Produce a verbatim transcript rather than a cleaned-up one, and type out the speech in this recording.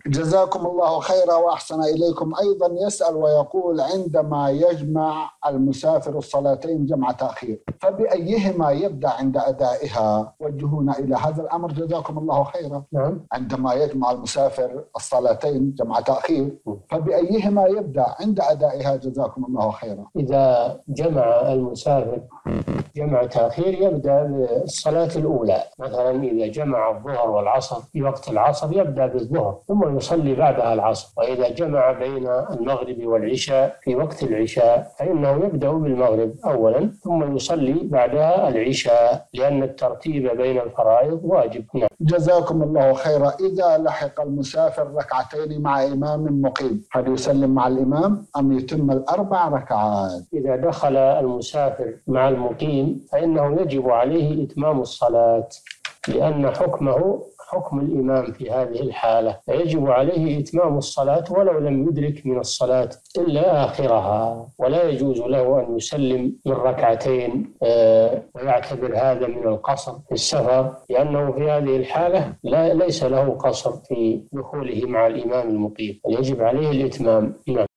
جزاكم الله خيرا وأحسن إليكم. أيضا يسأل ويقول: عندما يجمع المسافر الصلاتين جمع تأخير، فبأيهما يبدأ عند أدائها؟ وجهونا إلى هذا الأمر جزاكم الله خيرا. نعم. عندما يجمع المسافر الصلاتين جمع تأخير، فبأيهما يبدأ عند أدائها جزاكم الله خيرا؟ إذا جمع المسافر جمع تأخير يبدأ بالصلاة الأولى. مثلا إذا جمع الظهر والعصر في وقت العصر يبدأ بالظهر ثم يصلي بعدها العصر. وإذا جمع بين المغرب والعشاء في وقت العشاء فإنه يبدأ بالمغرب أولا ثم يصلي بعدها العشاء، لأن الترتيب بين الفرائض واجب. نعم. جزاكم الله خيرا. إذا لحق المسافر ركعتين مع إمام مقيم، هل يسلم مع الإمام أم يتم الأربع ركعات؟ إذا دخل المسافر مع المقيم فإنه يجب عليه إتمام الصلاة، لأن حكمه حكم الإمام في هذه الحالة، فيجب عليه إتمام الصلاة ولو لم يدرك من الصلاة إلا آخرها. ولا يجوز له أن يسلم من ركعتين ويعتبر هذا من القصر في السفر، لأنه في هذه الحالة لا ليس له قصر في دخوله مع الإمام المقيم، يجب عليه الإتمام. نعم.